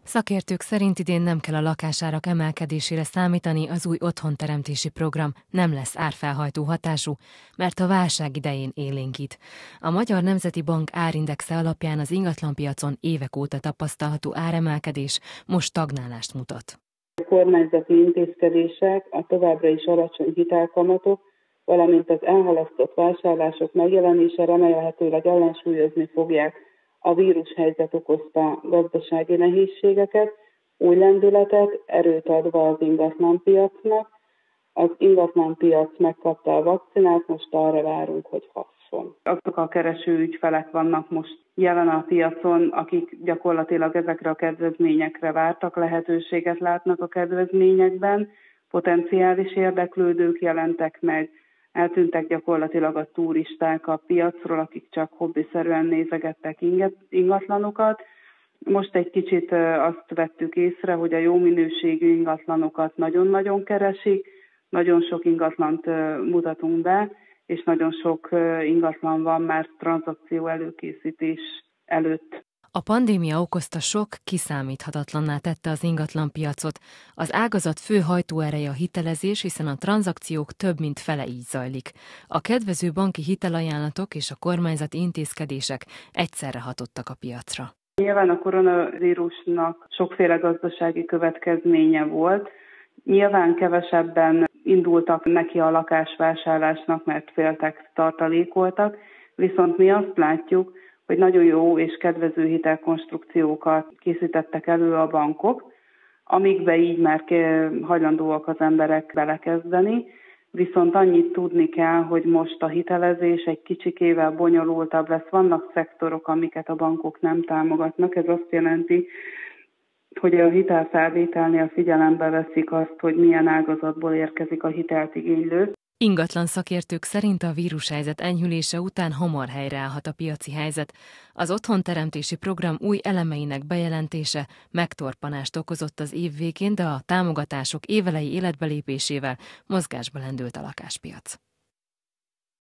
Szakértők szerint idén nem kell a lakásárak emelkedésére számítani, az új otthonteremtési program nem lesz árfelhajtó hatású, mert a válság idején élénkít. A Magyar Nemzeti Bank árindexe alapján az ingatlanpiacon évek óta tapasztalható áremelkedés most stagnálást mutat. A kormányzati intézkedések, a továbbra is alacsony hitelkamatok, valamint az elhalasztott vásárlások megjelenése remélhetőleg ellensúlyozni fogják a vírushelyzet okozta gazdasági nehézségeket, új lendületet, erőt adva az ingatlanpiacnak. Az ingatlanpiac megkapta a vakcinát, most arra várunk, hogy hasson. Azok a kereső ügyfelek vannak most jelen a piacon, akik gyakorlatilag ezekre a kedvezményekre vártak, lehetőséget látnak a kedvezményekben, potenciális érdeklődők jelentek meg, eltűntek gyakorlatilag a turisták a piacról, akik csak hobbiszerűen nézegettek ingatlanokat. Most egy kicsit azt vettük észre, hogy a jó minőségű ingatlanokat nagyon-nagyon keresik, nagyon sok ingatlant mutatunk be, és nagyon sok ingatlan van már tranzakció előkészítés előtt. A pandémia okozta sok kiszámíthatatlanná tette az ingatlanpiacot. Az ágazat fő hajtóereje a hitelezés, hiszen a tranzakciók több mint fele így zajlik. A kedvező banki hitelajánlatok és a kormányzati intézkedések egyszerre hatottak a piacra. Nyilván a koronavírusnak sokféle gazdasági következménye volt. Nyilván kevesebben indultak neki a lakásvásárlásnak, mert féltek, tartalékoltak, viszont mi azt látjuk, hogy nagyon jó és kedvező hitelkonstrukciókat készítettek elő a bankok, amikbe így már hajlandóak az emberek belekezdeni, viszont annyit tudni kell, hogy most a hitelezés egy kicsikével bonyolultabb lesz. Vannak szektorok, amiket a bankok nem támogatnak, ez azt jelenti, hogy a hitelfelvételnél figyelembe veszik azt, hogy milyen ágazatból érkezik a hitelt igénylő. Ingatlan szakértők szerint a vírushelyzet enyhülése után hamar helyreállhat a piaci helyzet. Az otthonteremtési program új elemeinek bejelentése megtorpanást okozott az év végén, de a támogatások évelei életbelépésével mozgásba lendült a lakáspiac.